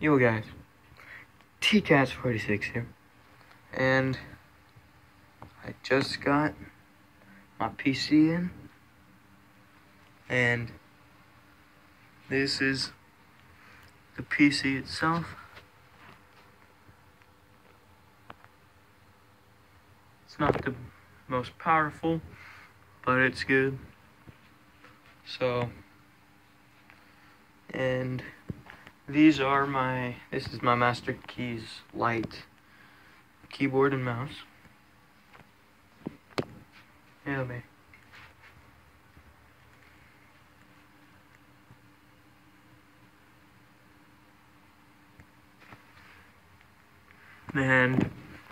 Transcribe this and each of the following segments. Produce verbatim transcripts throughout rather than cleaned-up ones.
Yo guys, T Cats forty-six here, and I just got my P C in, and this is the P C itself. It's not the most powerful, but it's good. So, and these are my, this is my Master Keys Lite keyboard and mouse. Yeah, man. And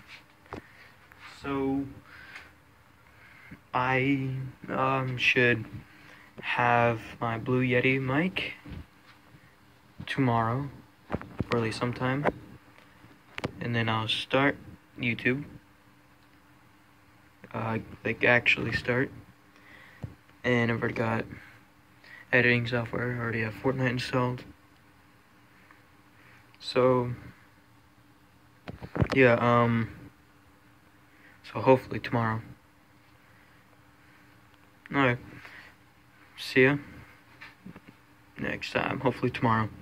so I um should have my Blue Yeti mic tomorrow, early sometime, and then I'll start YouTube. Uh, like actually start, and I've already got editing software. I already have Fortnite installed. So yeah, um, so hopefully tomorrow. Alright, see ya next time, hopefully tomorrow.